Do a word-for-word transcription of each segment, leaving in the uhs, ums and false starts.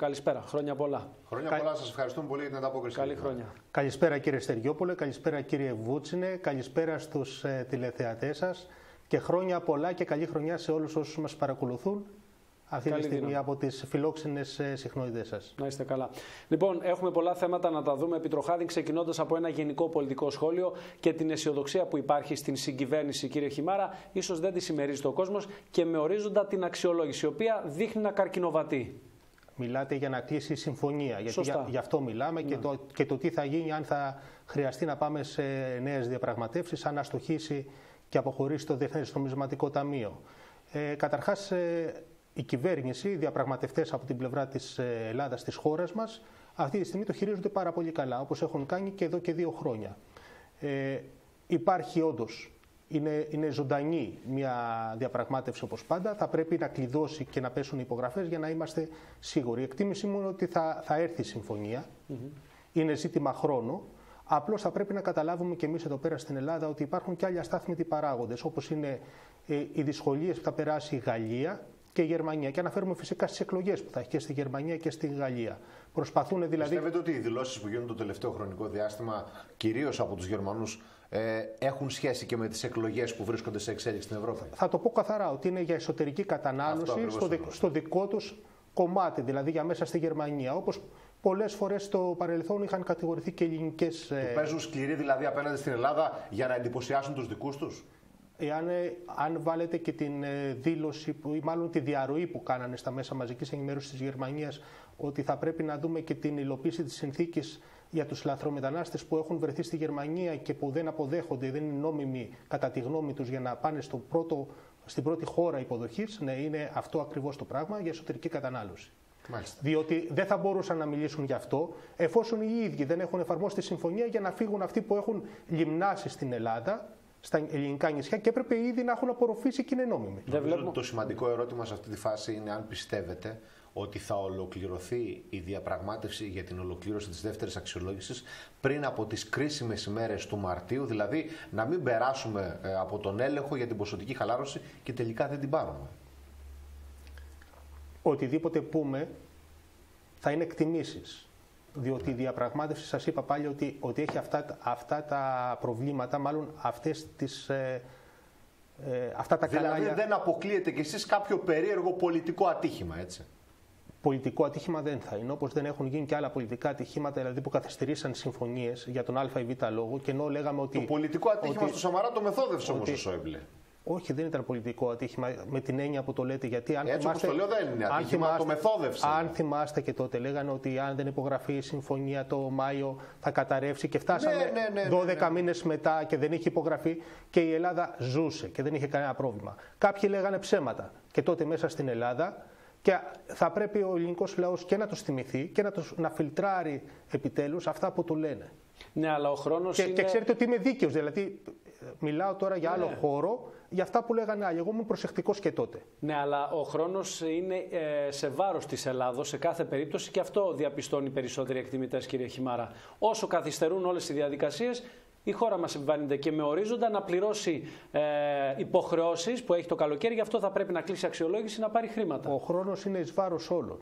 Καλησπέρα. Χρόνια πολλά. Χρόνια Κα... πολλά. Σας ευχαριστούμε πολύ για την ανταπόκριση. Καλή χρόνια. Καλησπέρα κύριε Στεριόπουλε, καλησπέρα κύριε Βούτσινε, καλησπέρα στους ε, τηλεθεατές σας και χρόνια πολλά και καλή χρονιά σε όλους όσους μας παρακολουθούν αυτή Καλή τη στιγμή δύναμη. από τις φιλόξενες ε, συχνότητες σας. Να είστε καλά. Λοιπόν, έχουμε πολλά θέματα να τα δούμε επιτροχάδι, ξεκινώντας από ένα γενικό πολιτικό σχόλιο και την αισιοδοξία που υπάρχει στην συγκυβέρνηση, κύριε Χιμάρα. Ίσως δεν τη συμμερίζεται ο κόσμος και με ορίζοντα την αξιολόγηση, η οποία δείχνει να καρκινοβατεί. Μιλάτε για να κλείσει η συμφωνία, γιατί Σωστά. γι' αυτό μιλάμε, ναι. και, το, και το τι θα γίνει αν θα χρειαστεί να πάμε σε νέες διαπραγματεύσεις, αν αστοχήσει και αποχωρήσει το Διεθνές Νομισματικό Ταμείο. Ε, καταρχάς, ε, η κυβέρνηση, οι διαπραγματευτές από την πλευρά της Ελλάδας, της χώρας μας, αυτή τη στιγμή το χειρίζονται πάρα πολύ καλά, όπως έχουν κάνει και εδώ και δύο χρόνια. Ε, υπάρχει όντως, είναι, είναι ζωντανή μια διαπραγμάτευση όπως πάντα, θα πρέπει να κλειδώσει και να πέσουν οι υπογραφές για να είμαστε σίγουροι. Η εκτίμηση μου είναι ότι θα, θα έρθει η συμφωνία, mm-hmm. είναι ζήτημα χρόνου. Απλώς θα πρέπει να καταλάβουμε και εμείς εδώ πέρα στην Ελλάδα ότι υπάρχουν και άλλοι αστάθμητοι παράγοντες, όπως είναι ε, οι δυσκολίες που θα περάσει η Γαλλία και η Γερμανία. Και αναφέρουμε φυσικά στις εκλογές που θα έχει και στη Γερμανία και στη Γαλλία. Προσπαθούν δηλαδή. Πιστεύετε ότι οι δηλώσεις που γίνονται το τελευταίο χρονικό διάστημα, κυρίως από τους Γερμανούς, ε, έχουν σχέση και με τις εκλογές που βρίσκονται σε εξέλιξη στην Ευρώπη? Θα το πω καθαρά ότι είναι για εσωτερική κατανάλωση στο, δι, στο δικό τους κομμάτι, δηλαδή για μέσα στη Γερμανία. Όπως πολλές φορές στο παρελθόν είχαν κατηγορηθεί και ελληνικές. Του ε... παίζουν σκληροί δηλαδή απέναντι στην Ελλάδα για να εντυπωσιάσουν τους δικούς τους. Εάν αν βάλετε και την δήλωση, που, ή μάλλον τη διαρροή που κάνανε στα μέσα μαζικής ενημέρωσης της Γερμανίας, ότι θα πρέπει να δούμε και την υλοποίηση της συνθήκης για τους λαθρομετανάστες που έχουν βρεθεί στη Γερμανία και που δεν αποδέχονται, δεν είναι νόμιμοι κατά τη γνώμη τους για να πάνε στο πρώτο, στην πρώτη χώρα υποδοχής, ναι, είναι αυτό ακριβώς το πράγμα για εσωτερική κατανάλωση. Μάλιστα. Διότι δεν θα μπορούσαν να μιλήσουν γι' αυτό εφόσον οι ίδιοι δεν έχουν εφαρμόσει τη συμφωνία για να φύγουν αυτοί που έχουν λιμνάσει στην Ελλάδα, στα ελληνικά νησιά, και έπρεπε ήδη να έχουν απορροφήσει και είναι νόμιμοι. Νομίζω ότι το σημαντικό ερώτημα σε αυτή τη φάση είναι αν πιστεύετε ότι θα ολοκληρωθεί η διαπραγμάτευση για την ολοκλήρωση της δεύτερης αξιολόγησης πριν από τις κρίσιμες ημέρες του Μαρτίου, δηλαδή να μην περάσουμε από τον έλεγχο για την ποσοτική χαλάρωση και τελικά δεν την πάρουμε. Οτιδήποτε πούμε θα είναι εκτιμήσεις. Διότι η διαπραγμάτευση, σας είπα πάλι ότι, ότι έχει αυτά, αυτά τα προβλήματα, μάλλον αυτές τις, ε, ε, αυτά τα δηλαδή κανάλια. Δεν αποκλείεται κι εσείς κάποιο περίεργο πολιτικό ατύχημα, έτσι? Πολιτικό ατύχημα δεν θα είναι, όπως δεν έχουν γίνει και άλλα πολιτικά ατυχήματα, δηλαδή που καθυστερήσαν συμφωνίες για τον Α ή Β λόγο. Και ενώ λέγαμε ότι. Το πολιτικό ατύχημα ότι, στο Σαμαρά το μεθόδευσε όμως ότι, ο Σόιμπλε. Όχι, δεν ήταν πολιτικό ατύχημα με την έννοια που το λέτε. Γιατί αν Έτσι θυμάστε, όπως το λέω δεν είναι ατύχημα, θυμάστε, το μεθόδευσε. Αν θυμάστε και τότε λέγανε ότι αν δεν υπογραφεί η συμφωνία το Μάιο θα καταρρεύσει και φτάσαμε ναι, ναι, ναι, δώδεκα ναι, ναι. μήνες μετά και δεν είχε υπογραφεί και η Ελλάδα ζούσε και δεν είχε κανένα πρόβλημα. Κάποιοι λέγανε ψέματα και τότε μέσα στην Ελλάδα. Και θα πρέπει ο ελληνικός λαός και να τους θυμηθεί και να, τους, να φιλτράρει επιτέλους αυτά που του λένε. Ναι, αλλά ο χρόνος και, είναι... και ξέρετε ότι είμαι δίκαιος, δηλαδή μιλάω τώρα για άλλο ναι. χώρο, για αυτά που λέγανε άλλοι. Εγώ ήμουν προσεκτικός και τότε. Ναι, αλλά ο χρόνος είναι ε, σε βάρος της Ελλάδος σε κάθε περίπτωση και αυτό διαπιστώνει περισσότεροι εκτιμητές, κύριε Χιμάρα. Όσο καθυστερούν όλες οι διαδικασίες, η χώρα μας επιβάλλεται και με ορίζοντα να πληρώσει ε, υποχρεώσεις που έχει το καλοκαίρι, γι' αυτό θα πρέπει να κλείσει αξιολόγηση, να πάρει χρήματα. Ο χρόνος είναι εις βάρος όλων.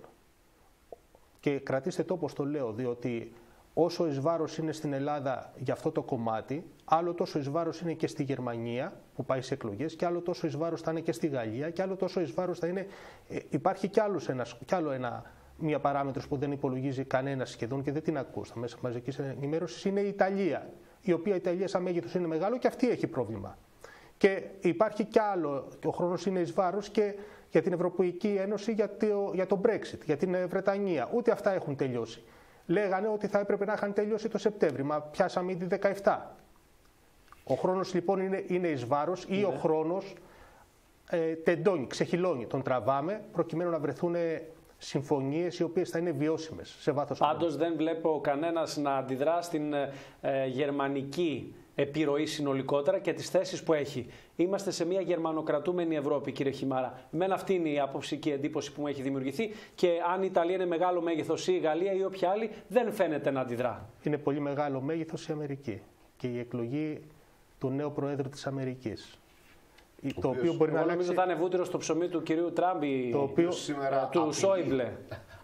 Και κρατήστε το όπως το λέω, διότι όσο εις βάρος είναι στην Ελλάδα για αυτό το κομμάτι, άλλο τόσο εις βάρος είναι και στη Γερμανία που πάει σε εκλογές, και άλλο τόσο εις βάρος θα είναι και στη Γαλλία, και άλλο τόσο εις βάρος θα είναι. Ε, υπάρχει κι, άλλος ένας, κι άλλο ένα, μια παράμετρος που δεν υπολογίζει κανένας σχεδόν και δεν την ακούς στα μέσα μαζικής ενημέρωσης, είναι η Ιταλία. Η οποία η Ιταλία σαν μέγεθος είναι μεγάλο και αυτή έχει πρόβλημα. Και υπάρχει κι άλλο, ο χρόνος είναι εις βάρος και για την Ευρωπαϊκή Ένωση για το, για το Brexit, για την Βρετανία. Ούτε αυτά έχουν τελειώσει. Λέγανε ότι θα έπρεπε να είχαν τελειώσει το Σεπτέμβρη, μα πιάσαμε ήδη δεκαεπτά. Ο χρόνος λοιπόν είναι, είναι εις βάρος ή ναι. ο χρόνος ε, τεντώνει, ξεχυλώνει, τον τραβάμε προκειμένου να βρεθούν συμφωνίες οι οποίες θα είναι βιώσιμες σε βάθος χρόνου. Πάντως δεν βλέπω κανένας να αντιδρά στην ε, γερμανική επιρροή συνολικότερα και τις θέσεις που έχει. Είμαστε σε μια γερμανοκρατούμενη Ευρώπη, κύριε Χιμάρα. Εμένα αυτή είναι η άποψη και η εντύπωση που μου έχει δημιουργηθεί. Και αν η Ιταλία είναι μεγάλο μέγεθος ή η Γαλλία ή όποια άλλη, δεν φαίνεται να αντιδρά. Είναι πολύ μεγάλο μέγεθος η Αμερική και η εκλογή του νέου Προέδρου της Αμερικής. Το οποίο μπορεί να νομίζω θα είναι βούτυρο στο ψωμί του κυρίου Τραμπ ή το οποίο σήμερα του Σόιμπλε.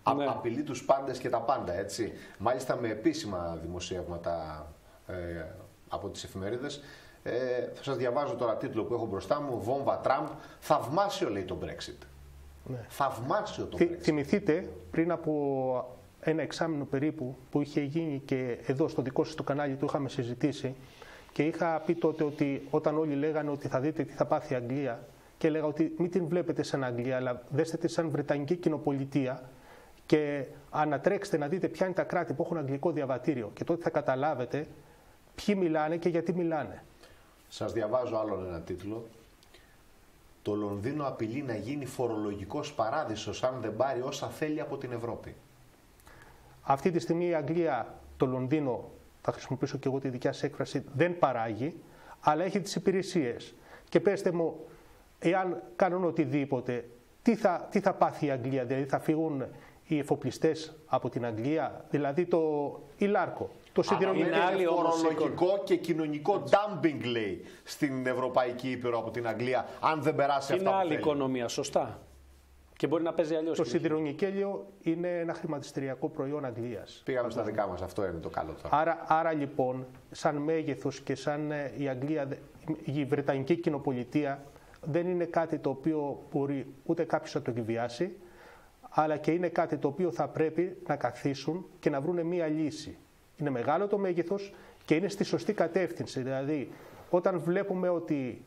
Ναι. Α, απειλεί τους πάντες και τα πάντα, έτσι. Μάλιστα με επίσημα δημοσιεύματα ε, από τις εφημερίδες. Ε, θα σας διαβάζω τώρα τίτλο που έχω μπροστά μου. Βόμβα Τραμπ. Θαυμάσιο, λέει, το Brexit. Ναι. Θαυμάσιο το Brexit. Θυμηθείτε πριν από ένα εξάμηνο περίπου που είχε γίνει και εδώ στο δικό σας το κανάλι του είχαμε συζητήσει και είχα πει τότε ότι όταν όλοι λέγανε ότι θα δείτε τι θα πάθει η Αγγλία και έλεγα ότι μην την βλέπετε σαν Αγγλία αλλά δέστε τη σαν Βρετανική κοινοπολιτεία και ανατρέξτε να δείτε ποια είναι τα κράτη που έχουν αγγλικό διαβατήριο και τότε θα καταλάβετε ποιοι μιλάνε και γιατί μιλάνε. Σας διαβάζω άλλον ένα τίτλο. Το Λονδίνο απειλεί να γίνει φορολογικός παράδεισος αν δεν πάρει όσα θέλει από την Ευρώπη. Αυτή τη στιγμή η Αγγλία, το Λονδίνο, θα χρησιμοποιήσω και εγώ τη δικιά σας έκφραση, δεν παράγει, αλλά έχει τις υπηρεσίες. Και πέστε μου, εάν κάνουν οτιδήποτε, τι θα, τι θα πάθει η Αγγλία, δηλαδή θα φύγουν οι εφοπλιστές από την Αγγλία, δηλαδή το Ιλάρκο. Το είναι άλλη φορολογικό και κοινωνικό dumping, λέει, στην Ευρωπαϊκή Ήπειρο από την Αγγλία, αν δεν περάσει αυτά που θέλει. Είναι άλλη οικονομία, σωστά. Και μπορεί να παίζει αλλιώς. Το σιδηρονικέλιο είναι ένα χρηματιστηριακό προϊόν Αγγλίας. Πήγαμε στα δικά μας, αυτό είναι το καλό τώρα. Άρα, άρα λοιπόν, σαν μέγεθος και σαν η Αγγλία, η Βρετανική κοινοπολιτεία, δεν είναι κάτι το οποίο μπορεί ούτε κάποιος να το εκβιάσει, αλλά και είναι κάτι το οποίο θα πρέπει να καθίσουν και να βρουν μία λύση. Είναι μεγάλο το μέγεθος και είναι στη σωστή κατεύθυνση. Δηλαδή, όταν βλέπουμε ότι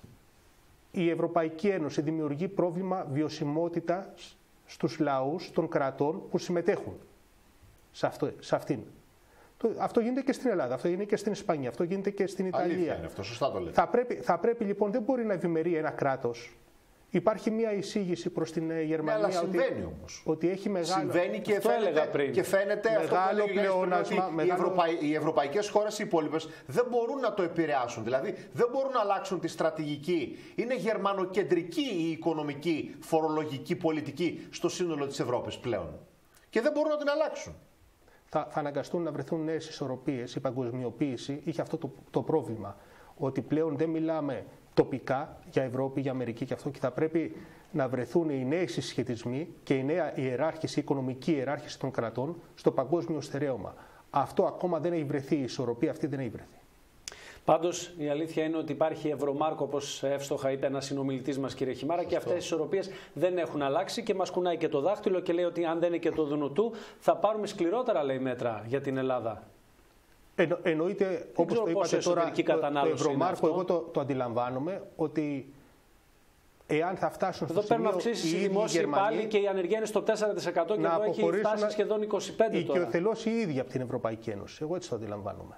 η Ευρωπαϊκή Ένωση δημιουργεί πρόβλημα βιωσιμότητας στους λαούς των κρατών που συμμετέχουν σε, αυτό, σε αυτήν. Αυτό γίνεται και στην Ελλάδα, αυτό γίνεται και στην Ισπανία, αυτό γίνεται και στην Ιταλία. Αλήθεια είναι αυτό, σωστά το λέτε. Θα πρέπει, θα πρέπει λοιπόν, δεν μπορεί να ευημερεί ένα κράτος. Υπάρχει μια εισήγηση προς την Γερμανία. Ναι, αλλά συμβαίνει ότι, όμως. Ότι έχει μεγάλο. Συμβαίνει και φαίνεται, πριν. και φαίνεται μεγάλο αυτό που πλεόνασμα. Ότι μεγάλο... οι, Ευρωπαϊ... οι ευρωπαϊκές χώρες οι υπόλοιπες δεν μπορούν να το επηρεάσουν. Δηλαδή δεν μπορούν να αλλάξουν τη στρατηγική. Είναι γερμανοκεντρική η οικονομική, φορολογική, πολιτική στο σύνολο της Ευρώπης πλέον. Και δεν μπορούν να την αλλάξουν. Θα, θα αναγκαστούν να βρεθούν νέες ισορροπίες. Η παγκοσμιοποίηση είχε αυτό το, το πρόβλημα. Ότι πλέον δεν μιλάμε τοπικά για Ευρώπη, για Αμερική και αυτό και θα πρέπει να βρεθούν οι νέοι συσχετισμοί και η νέα ιεράρχηση, η οικονομική ιεράρχηση των κρατών στο παγκόσμιο στερέωμα. Αυτό ακόμα δεν έχει βρεθεί, η ισορροπία αυτή δεν έχει βρεθεί. Πάντως η αλήθεια είναι ότι υπάρχει Ευρωμάρκο, όπως εύστοχα είπε ένας συνομιλητής μας, κύριε Χιμάρα, και αυτές οι ισορροπίες δεν έχουν αλλάξει και μας κουνάει και το δάχτυλο και λέει ότι αν δεν είναι και το δουνουτού θα πάρουμε σκληρότερα, λέει, μέτρα για την Ελλάδα. Εννο, εννοείται, όπως το είπατε τώρα, το, το Ευρωμάρκο, εγώ το, το αντιλαμβάνομαι ότι εάν θα φτάσουν στο εδώ σημείο... Εδώ παίρνουν αυξήσεις οι δημόσιοι πάλι και η ανεργία είναι στο τέσσερα τοις εκατό και εδώ έχει φτάσει σχεδόν είκοσι πέντε τοις εκατό τώρα. Οικειοθελώς οι ίδιοι από την Ευρωπαϊκή Ένωση. Εγώ έτσι το αντιλαμβάνομαι.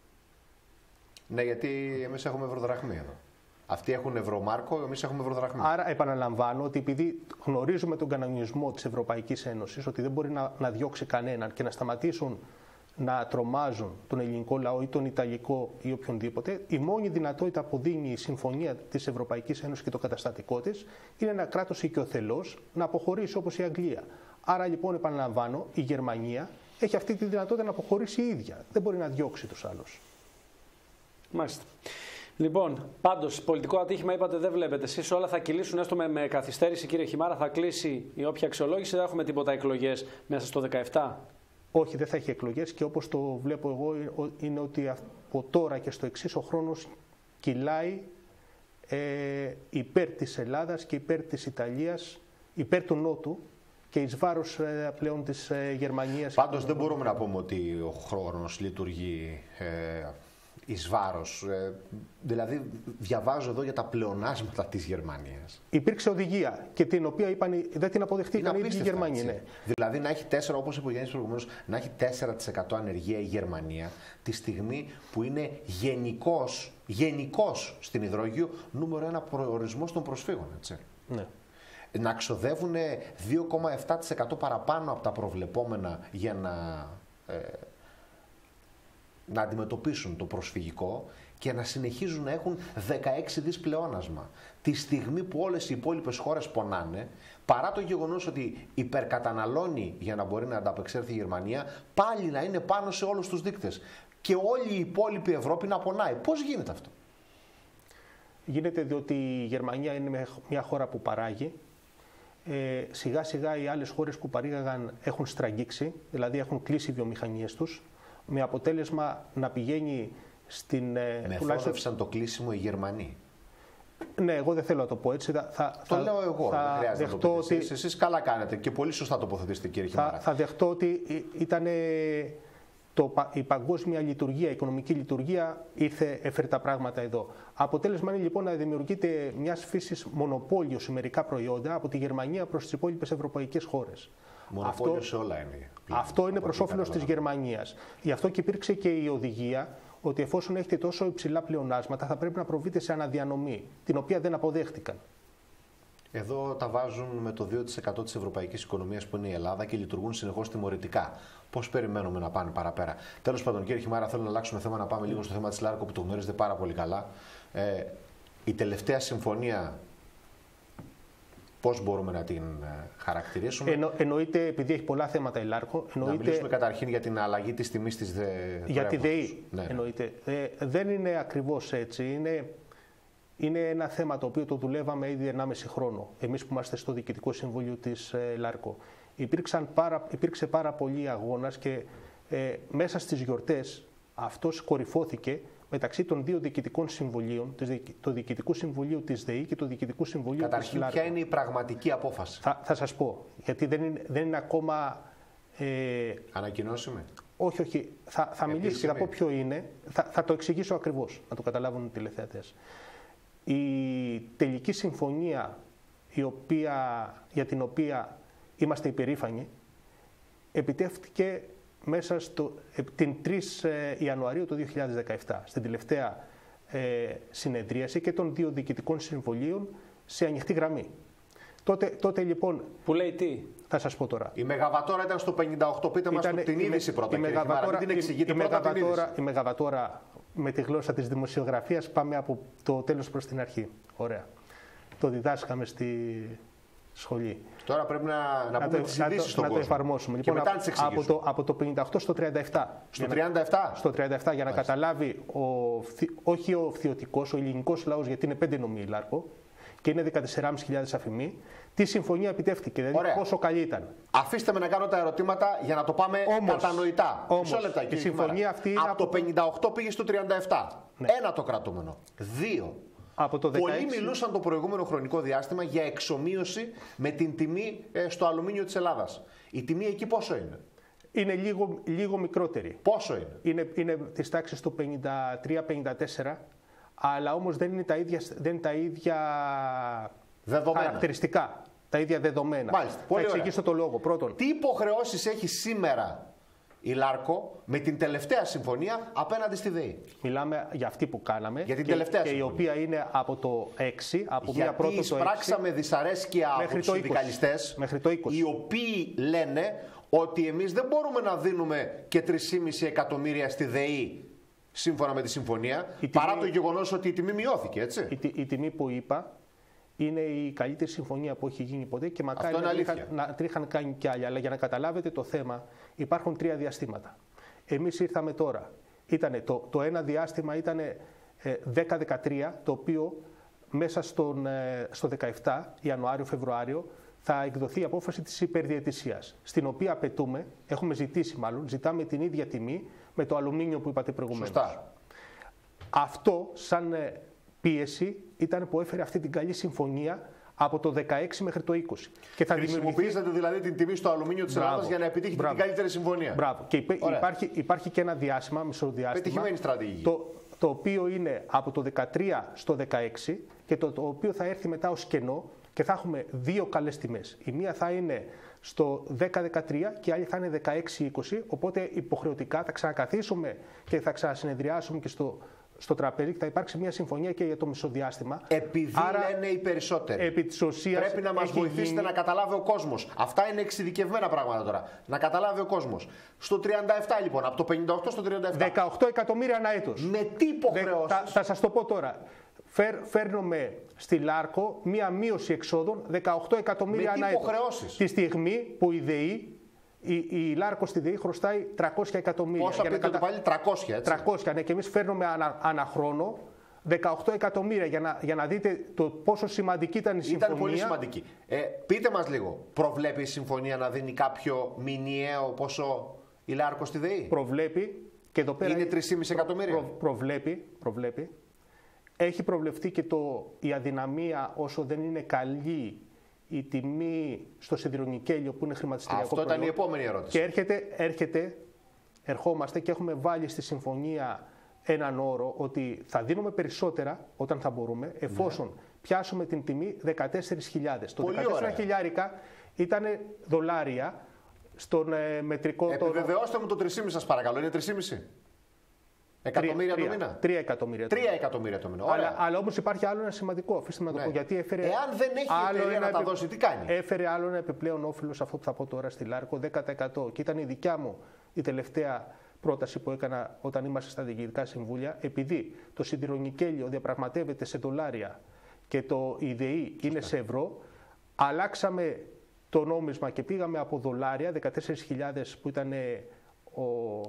Ναι, γιατί εμείς έχουμε ευρωδραχμή εδώ. Αυτοί έχουν Ευρωμάρκο, εμείς έχουμε ευρωδραχμή. Άρα επαναλαμβάνω ότι επειδή γνωρίζουμε τον κανονισμό της Ευρωπαϊκής Ένωσης, ότι δεν μπορεί να, να διώξει κανέναν και να σταματήσουν να τρομάζουν τον ελληνικό λαό ή τον ιταλικό ή οποιονδήποτε, η μόνη δυνατότητα που δίνει η συμφωνία της Ευρωπαϊκής Ένωσης και το καταστατικό της είναι ένα κράτος οικειοθελώς να αποχωρήσει όπως η Αγγλία. Άρα λοιπόν, επαναλαμβάνω, η Γερμανία έχει αυτή τη δυνατότητα να αποχωρήσει η ίδια. Δεν μπορεί να διώξει τους άλλους. Μάλιστα. Λοιπόν, πάντως, πολιτικό ατύχημα είπατε δεν βλέπετε εσείς. Όλα θα κυλήσουν έστω με, με καθυστέρηση, κύριε Χιμάρα. Θα κλείσει η όποια αξιολόγηση. Δεν έχουμε τίποτα εκλογές μέσα στο δεκαεπτά. Όχι, δεν θα έχει εκλογές και όπως το βλέπω εγώ είναι ότι από τώρα και στο εξής ο χρόνος κυλάει ε, υπέρ της Ελλάδας και υπέρ της Ιταλίας, υπέρ του Νότου και εις βάρος ε, πλέον της ε, Γερμανίας. Πάντως δεν μπορούμε να πούμε ότι ο χρόνος λειτουργεί ε, εις βάρος. Ε, δηλαδή διαβάζω εδώ για τα πλεονάσματα της Γερμανίας. Υπήρξε οδηγία και την οποία είπαν, δεν την αποδεχτήκαν οι ίδιοι οι Γερμανοί. Ναι. Δηλαδή να έχει τέσσερα, όπως είπε ο Γιάννης προηγουμένως, να έχει τέσσερα τοις εκατό ανεργία η Γερμανία τη στιγμή που είναι γενικός, γενικός στην υδρογείο νούμερο ένα προορισμός των προσφύγων. Έτσι. Ναι. Να ξοδεύουν δύο κόμμα επτά τοις εκατό παραπάνω από τα προβλεπόμενα για να... Ε, να αντιμετωπίσουν το προσφυγικό και να συνεχίζουν να έχουν δεκαέξι δις πλεόνασμα. Τη στιγμή που όλες οι υπόλοιπες χώρες πονάνε, παρά το γεγονός ότι υπερκαταναλώνει για να μπορεί να ανταπεξέλθει η Γερμανία, πάλι να είναι πάνω σε όλους τους δείκτες. Και όλη η υπόλοιπη Ευρώπη να πονάει. Πώς γίνεται αυτό? Γίνεται διότι η Γερμανία είναι μια χώρα που παράγει. ε, σιγά σιγά οι άλλες χώρες που παρήγαγαν έχουν στραγγίξει, δηλαδή έχουν κλείσει οι βιομηχανίες τους, με αποτέλεσμα να πηγαίνει στην... Μεθόδευσαν τουλάχιστον... το κλείσιμο οι Γερμανοί. Ναι, εγώ δεν θέλω να το πω έτσι. Θα, το θα, λέω εγώ, θα δεν χρειάζεται να το πείτε ότι... εσείς. Εσείς καλά κάνετε και πολύ σωστά τοποθετήσετε, κύριε Χιμάρα. Θα, θα δεχτώ ότι ήταν το, η παγκόσμια λειτουργία, η οικονομική λειτουργία ήρθε, έφερε τα πράγματα εδώ. Αποτέλεσμα είναι λοιπόν να δημιουργείται μιας φύσης μονοπόλιο σε μερικά προϊόντα από τη Γερμανία προς τις υπόλοιπες ευρωπαϊκές χώρες. Μονοπόλιο σε όλα είναι. Πλέον. Αυτό είναι προς όφελος της Γερμανίας. Γι' αυτό και υπήρξε και η οδηγία ότι εφόσον έχετε τόσο υψηλά πλεονάσματα θα πρέπει να προβείτε σε αναδιανομή, την οποία δεν αποδέχτηκαν. Εδώ τα βάζουν με το δύο τοις εκατό της ευρωπαϊκής οικονομίας που είναι η Ελλάδα και λειτουργούν συνεχώς τιμωρητικά. Πώς περιμένουμε να πάνε παραπέρα. Τέλος πάντων, κύριε Χιμάρα, θέλω να αλλάξουμε θέμα, να πάμε λίγο στο θέμα της Λάρκο που το γνωρίζετε πάρα πολύ καλά. Ε, η τελευταία συμφωνία, πώς μπορούμε να την χαρακτηρίσουμε? Εννο, εννοείται, επειδή έχει πολλά θέματα η Λάρκο. Εννοείται, να μιλήσουμε καταρχήν για την αλλαγή της τιμής της δε... Για τη ΔΕΗ. Ναι. Εννοείται. Ε, δεν είναι ακριβώς έτσι. Είναι, είναι ένα θέμα το οποίο το δουλεύαμε ήδη ενάμιση χρόνο. Εμείς που είμαστε στο Διοικητικό Συμβούλιο της ε, Λάρκο. Υπήρξαν πάρα, υπήρξε πάρα πολύ αγώνας και ε, μέσα στις γιορτές αυτός κορυφώθηκε μεταξύ των δύο διοικητικών συμβουλίων, το Διοικητικού Συμβουλίου της ΔΕΗ και το Διοικητικού Συμβουλίου Καταρχήν, της Λάρκο. Ποια είναι η πραγματική απόφαση? Θα, θα σας πω, γιατί δεν είναι, δεν είναι ακόμα... Ε, Ανακοινώσιμη. Όχι, όχι. Θα, θα μιλήσω και θα πω ποιο είναι. Θα, θα το εξηγήσω ακριβώς, να το καταλάβουν οι τηλεθεατές. Η τελική συμφωνία η οποία, για την οποία είμαστε υπερήφανοι επιτεύχθηκε μέσα στο, την τρεις Ιανουαρίου του δύο χιλιάδες δεκαεπτά, στην τελευταία ε, συνεδρίαση και των δύο διοικητικών συμβολίων σε ανοιχτή γραμμή. Τότε, τότε λοιπόν... Που λέει τι? Θα σας πω τώρα. Η Μεγαβατόρα ήταν στο πενήντα οκτώ. Πείτε μας την είδηση πρώτα. Η Μεγαβατόρα, την εξηγείτε η, πρώτα η, την είδηση. η Μεγαβατόρα με τη γλώσσα της δημοσιογραφίας πάμε από το τέλος προς την αρχή. Ωραία. Το διδάσκαμε στη σχολή. Τώρα πρέπει να, να, να πούμε τις ειδήσεις στον κόσμο. Να το εφαρμόσουμε. Και λοιπόν, μετά τις από, το, από το πενήντα οκτώ στο τριάντα επτά. Στο τριάντα επτά. Στο τριάντα επτά για να Μάλιστα. καταλάβει, ο, όχι ο φθιωτικός, ο ελληνικός λαός, γιατί είναι πέντε νομοί η Λάρκο και είναι δεκατέσσερις χιλιάδες πεντακόσιες αφημοί, τι συμφωνία επιτεύχθηκε, δηλαδή Ωραία. πόσο καλή ήταν. Αφήστε με να κάνω τα ερωτήματα για να το πάμε όμως, κατανοητά. Όμως, λεπτά, η συμφωνία αυτή είναι από, από το πενήντα οκτώ πήγε στο τριάντα επτά. Ναι. Ένα το κρατούμενο. Δύο. Από το δεκαέξι... Πολλοί μιλούσαν το προηγούμενο χρονικό διάστημα για εξομοίωση με την τιμή ε, στο αλουμίνιο της Ελλάδας. Η τιμή εκεί πόσο είναι? Είναι λίγο, λίγο μικρότερη. Πόσο είναι? Είναι, είναι της τάξης του πενήντα τρία πενήντα τέσσερα, αλλά όμως δεν είναι τα ίδια, δεν είναι τα ίδια χαρακτηριστικά, τα ίδια δεδομένα. Μάλιστα, Θα εξηγήσω το λόγο. Πρώτον, τι υποχρεώσεις έχει σήμερα η Λάρκο με την τελευταία συμφωνία απέναντι στη ΔΕΗ? Μιλάμε για αυτή που κάναμε για την και, τελευταία και η οποία είναι από το έξι, από γιατί μια πρώτη το έξι. εισπράξαμε δυσαρέσκεια από τους συνδικαλιστές, οι οποίοι λένε ότι εμείς δεν μπορούμε να δίνουμε και τρία κόμμα πέντε εκατομμύρια στη ΔΕΗ σύμφωνα με τη συμφωνία, η παρά τιμή, το γεγονός ότι η τιμή μειώθηκε, έτσι. Η, η τιμή που είπα είναι η καλύτερη συμφωνία που έχει γίνει ποτέ και μακάρι να τρίχαν, να τρίχαν κάνει κι άλλοι. Αλλά για να καταλάβετε το θέμα, υπάρχουν τρία διαστήματα. Εμείς ήρθαμε τώρα. Ήτανε, το, το ένα διάστημα ήταν ε, δέκα δεκατρία, το οποίο μέσα στον, ε, στο δεκαεπτά, Ιανουάριο-Φεβρουάριο, θα εκδοθεί η απόφαση της υπερδιαιτησίας, στην οποία απαιτούμε, έχουμε ζητήσει μάλλον, ζητάμε την ίδια τιμή με το αλουμίνιο που είπατε προηγουμένως. Σωστά. Αυτό σαν ε, πίεση ήταν που έφερε αυτή την καλή συμφωνία από το δεκαέξι μέχρι το είκοσι. Και θα χρησιμοποιήσατε δηλαδή την τιμή στο αλουμίνιο της Ελλάδας για να επιτύχετε Μπράβο. την καλύτερη συμφωνία. Μπράβο. Και υπάρχει, υπάρχει και ένα διάστημα, μισοδιάστημα, πετυχημένη στρατηγική. Το, το οποίο είναι από το δεκατρία στο δεκαέξι και το, το οποίο θα έρθει μετά ως κενό και θα έχουμε δύο καλές τιμές. Η μία θα είναι στο δέκα δεκατρία και η άλλη θα είναι δεκαέξι είκοσι, οπότε υποχρεωτικά θα ξανακαθίσουμε και θα ξανασυνεδριάσουμε και στο στο τραπέζι και θα υπάρξει μια συμφωνία και για το μισοδιάστημα. Επειδή Άρα, λένε οι περισσότεροι. Επί της ουσίας πρέπει να μας βοηθήσετε γίνει... να καταλάβει ο κόσμος. Αυτά είναι εξειδικευμένα πράγματα τώρα. Να καταλάβει ο κόσμος. Στο τριάντα επτά λοιπόν, από το πενήντα οκτώ στο τριάντα επτά. δεκαοκτώ εκατομμύρια ανά έτος. Με τι υποχρεώσεις? Θα, θα σας το πω τώρα. Φέρ, φέρνουμε στη Λάρκο μία μείωση εξόδων δεκαοκτώ εκατομμύρια ανά έτος. Τη στιγμή που η ΔΕΗ, Η, η Λάρκο στη ΔΕΗ χρωστάει τριακόσια εκατομμύρια. Πόσα πείτε κατα... πάλι, τριακόσια, έτσι. τριακόσια, ναι, και εμείς φέρνουμε ανα, ανά χρόνο δεκαοκτώ εκατομμύρια για να, για να δείτε το πόσο σημαντική ήταν η συμφωνία. Ήταν πολύ σημαντική. Ε, πείτε μας λίγο, προβλέπει η συμφωνία να δίνει κάποιο μηνιαίο ποσό η Λάρκο στη ΔΕΗ? Προβλέπει. Και εδώ πέρα είναι τρία κόμμα πέντε εκατομμύρια. Προ, προβλέπει, προβλέπει. Έχει προβλεφτεί και το, η αδυναμία όσο δεν είναι καλή η τιμή στο σιδηρονικέλιο που είναι χρηματιστηριακό Αυτό προϊόν. ήταν η επόμενη ερώτηση. Και έρχεται, έρχεται, ερχόμαστε και έχουμε βάλει στη συμφωνία έναν όρο ότι θα δίνουμε περισσότερα όταν θα μπορούμε, εφόσον ναι. πιάσουμε την τιμή δεκατέσσερις χιλιάδες. Το δεκατέσσερα χιλιάρικα ήταν δολάρια στον ε, μετρικό τόνο. Επιβεβαιώστε μου το τρία κόμμα πέντε σας παρακαλώ, είναι τρία κόμμα πέντε εκατομμύρια το μήνα. τρία εκατομμύρια. τρία εκατομμύρια το μήνα. Αλλά, αλλά όμως υπάρχει άλλο ένα σημαντικό, αφήστε με να το ναι. πω. Γιατί έφερε Εάν δεν έχει άλλο εταιρεία ένα να τα δώσει, τι κάνει? Έφερε άλλο ένα επιπλέον όφελο σε αυτό που θα πω τώρα στη Λάρκο, δέκα τοις εκατό. Και ήταν η δικιά μου η τελευταία πρόταση που έκανα όταν ήμασταν στα διοικητικά συμβούλια. Επειδή το σιδηρονικέλιο διαπραγματεύεται σε δολάρια και το η ΔΕΗ είναι σε ευρώ, αλλάξαμε το νόμισμα και πήγαμε από δολάρια, δεκατέσσερις χιλιάδες που ήταν ο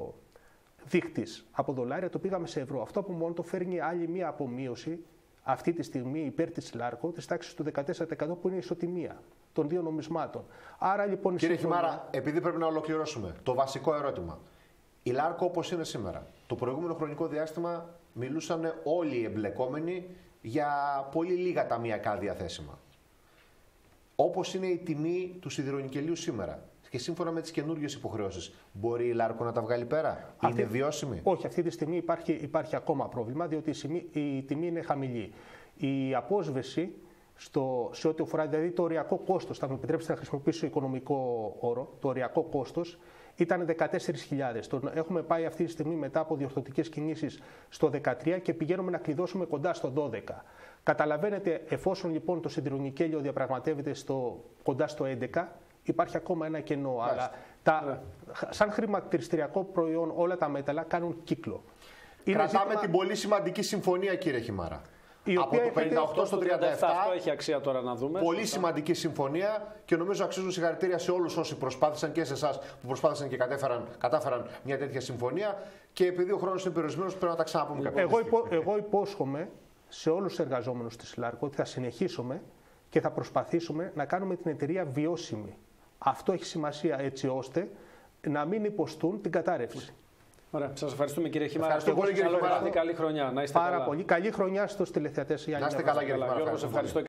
δείκτης από δολάρια, το πήγαμε σε ευρώ. Αυτό από μόνο το φέρνει άλλη μία απομείωση αυτή τη στιγμή υπέρ της Λάρκο της τάξης του δεκατέσσερα τοις εκατό που είναι η ισοτιμία των δύο νομισμάτων. Άρα λοιπόν. Κύριε συμφωνία... Χιμάρα, επειδή πρέπει να ολοκληρώσουμε, το βασικό ερώτημα. Η Λάρκο όπως είναι σήμερα. Το προηγούμενο χρονικό διάστημα μιλούσαν όλοι οι εμπλεκόμενοι για πολύ λίγα ταμιακά διαθέσιμα. Όπως είναι η τιμή του σιδηρονικελίου σήμερα και σύμφωνα με τις καινούργιες υποχρεώσεις, μπορεί η Λάρκο να τα βγάλει πέρα? Αυτή... Είναι βιώσιμη? Όχι, αυτή τη στιγμή υπάρχει, υπάρχει ακόμα πρόβλημα, διότι η τιμή, η τιμή είναι χαμηλή. Η απόσβεση στο, σε ό,τι αφορά δηλαδή το οριακό κόστος, θα μου επιτρέψετε να χρησιμοποιήσω οικονομικό όρο, το οριακό κόστος ήταν δεκατέσσερις χιλιάδες. Έχουμε πάει αυτή τη στιγμή μετά από διορθωτικές κινήσεις στο δεκατρία και πηγαίνουμε να κλειδώσουμε κοντά στο δώδεκα. Καταλαβαίνετε, εφόσον λοιπόν το σιδηρονικέλιο διαπραγματεύεται στο, κοντά στο έντεκα, υπάρχει ακόμα ένα κενό. Άς. Αλλά τα, σαν χρηματιστηριακό προϊόν όλα τα μέταλλα κάνουν κύκλο. Κρατάμε ζήτημα... την πολύ σημαντική συμφωνία, κύριε Χιμάρα. Από το πενήντα οκτώ στο τριάντα επτά. Αυτό έχει αξία τώρα να δούμε. Πολύ Σωστά. σημαντική συμφωνία και νομίζω αξίζουν συγχαρητήρια σε όλους όσοι προσπάθησαν και σε εσάς που προσπάθησαν και κατέφεραν, κατάφεραν μια τέτοια συμφωνία. Και επειδή ο χρόνος είναι περιορισμένος, πρέπει να τα ξαναπούμε κάποια εγώ, υπό, εγώ υπόσχομαι σε όλους τους εργαζόμενους της Λάρκο ότι θα συνεχίσουμε και θα προσπαθήσουμε να κάνουμε την εταιρεία βιώσιμη. Αυτό έχει σημασία έτσι ώστε να μην υποστούν την κατάρρευση. Ωραία. Σας ευχαριστούμε κύριε Χιμάρα. Ευχαριστώ πολύ κύριε Χιμάρα. Καλή χρονιά. Να είστε Πάρα καλά. πολύ. Καλή χρονιά στους τηλεθεατές. Να είστε καλά κύριε Χιμάρα. Γιώργος, ευχαριστώ.